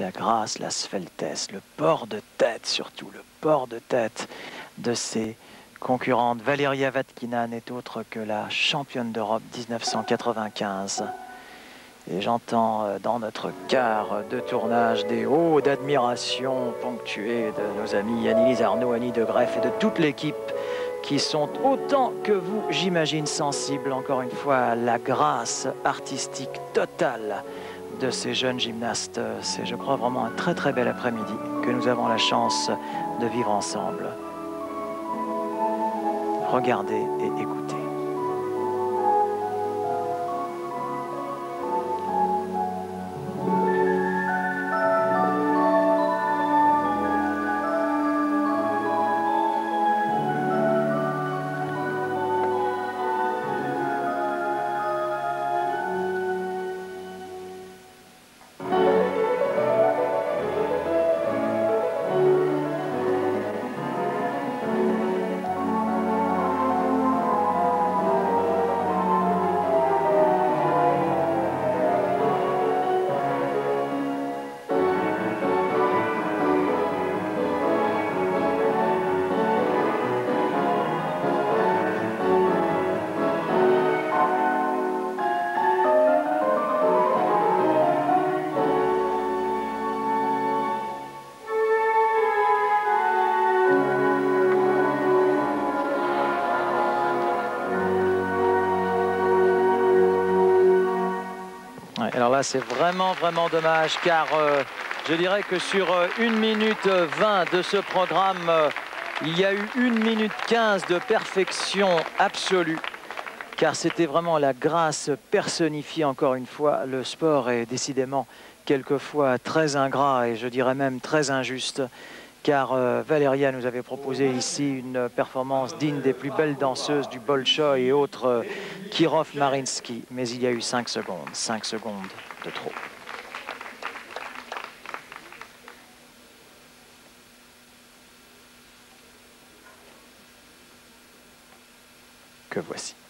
la grâce, la sveltesse, le port de tête surtout, le port de tête de ces concurrente. Valeria Vatkina n'est autre que la championne d'Europe 1995. Et j'entends dans notre quart de tournage des hauts d'admiration ponctués de nos amis Annie-Lise Arnaud, Annie de Greff et de toute l'équipe qui sont autant que vous, j'imagine, sensibles encore une fois à la grâce artistique totale de ces jeunes gymnastes. C'est, je crois, vraiment un très très bel après-midi que nous avons la chance de vivre ensemble. Regardez et écoutez. Alors là, c'est vraiment dommage car je dirais que sur 1 minute 20 de ce programme, il y a eu 1 minute 15 de perfection absolue. Car c'était vraiment la grâce personnifiée encore une fois. Le sport est décidément quelquefois très ingrat et je dirais même très injuste. Car Valeria nous avait proposé ici une performance digne des plus belles danseuses du Bolchoï et autres Kirov Marinsky. Mais il y a eu 5 secondes de trop. Que voici.